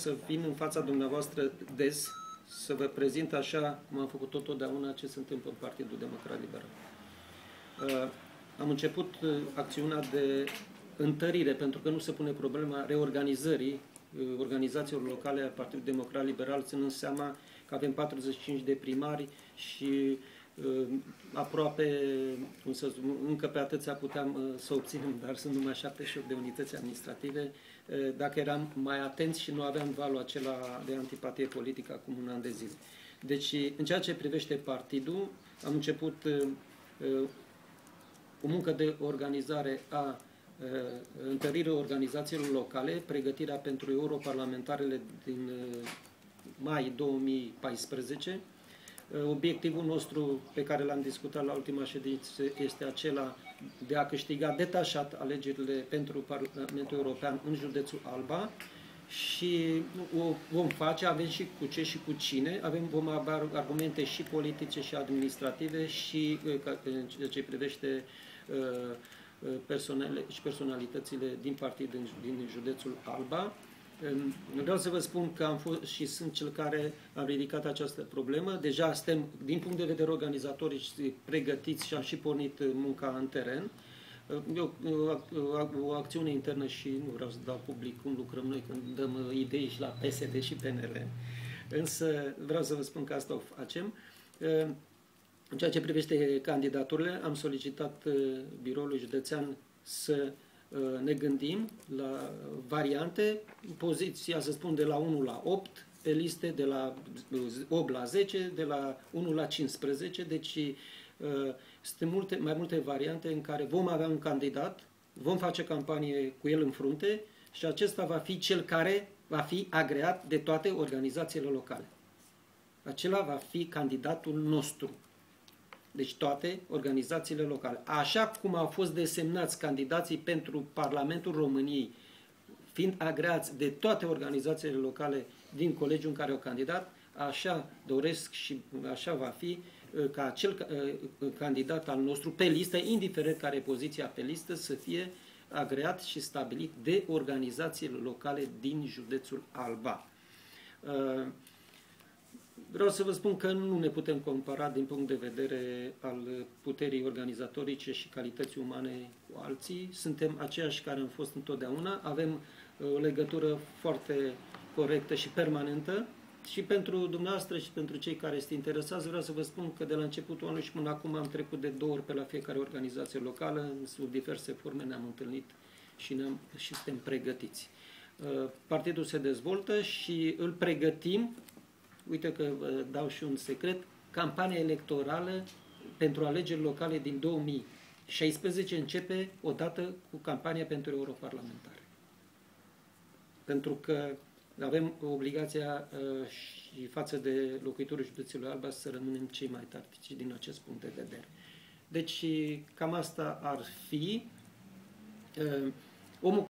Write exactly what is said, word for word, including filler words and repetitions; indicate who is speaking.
Speaker 1: să vin în fața dumneavoastră des, să vă prezint așa cum am făcut totdeauna ce se întâmplă în Partidul Democrat Liberal. Am început acțiunea de întărire, pentru că nu se pune problema reorganizării organizațiilor locale a Partidului Democrat Liberal, ținând seama că avem patruzeci și cinci de primari și aproape, cum să spun, încă pe atâția puteam să obținem, dar sunt numai șaptezeci și opt de unități administrative. Dacă eram mai atenți și nu aveam valul acela de antipatie politică acum un an de zile. Deci, în ceea ce privește partidul, am început o muncă de organizare a întărirea organizațiilor locale, pregătirea pentru europarlamentarele din mai două mii paisprezece. Obiectivul nostru pe care l-am discutat la ultima ședință este acela de a câștiga detașat alegerile pentru Parlamentul European în județul Alba și o vom face, avem și cu ce și cu cine, avem, vom avea argumente și politice și administrative și în ceea ce privește personale și personalitățile din partid din, din județul Alba. Vreau să vă spun că am fost și sunt cel care am ridicat această problemă. Deja suntem, din punct de vedere organizatoric, pregătiți și am și pornit munca în teren. Eu, o, o acțiune internă și nu vreau să dau public cum lucrăm noi când dăm idei și la P S D și P N L. Însă vreau să vă spun că asta o facem. În ceea ce privește candidaturile, am solicitat biroului județean să ne gândim la variante, poziția, să spun, de la unu la opt, pe liste de la opt la zece, de la unu la cincisprezece, deci sunt multe, mai multe variante în care vom avea un candidat, vom face campanie cu el în frunte și acesta va fi cel care va fi agreat de toate organizațiile locale. Acela va fi candidatul nostru. Deci toate organizațiile locale. Așa cum au fost desemnați candidații pentru Parlamentul României, fiind agreați de toate organizațiile locale din colegiul în care au candidat, așa doresc și așa va fi ca acel candidat al nostru pe listă, indiferent care e poziția pe listă, să fie agreat și stabilit de organizațiile locale din județul Alba. Vreau să vă spun că nu ne putem compara din punct de vedere al puterii organizatorice și calității umane cu alții. Suntem aceiași care am fost întotdeauna. Avem o legătură foarte corectă și permanentă. Și pentru dumneavoastră și pentru cei care sunt interesați, vreau să vă spun că de la începutul anului și până acum am trecut de două ori pe la fiecare organizație locală, sub diverse forme ne-am întâlnit și, ne-am, și suntem pregătiți. Partidul se dezvoltă și îl pregătim. Uite că vă dau și un secret, campania electorală pentru alegeri locale din două mii șaisprezece începe odată cu campania pentru europarlamentare. Pentru că avem obligația uh, și față de locuitorii județului Alba să rămânem cei mai tactici din acest punct de vedere. Deci cam asta ar fi. Uh, omul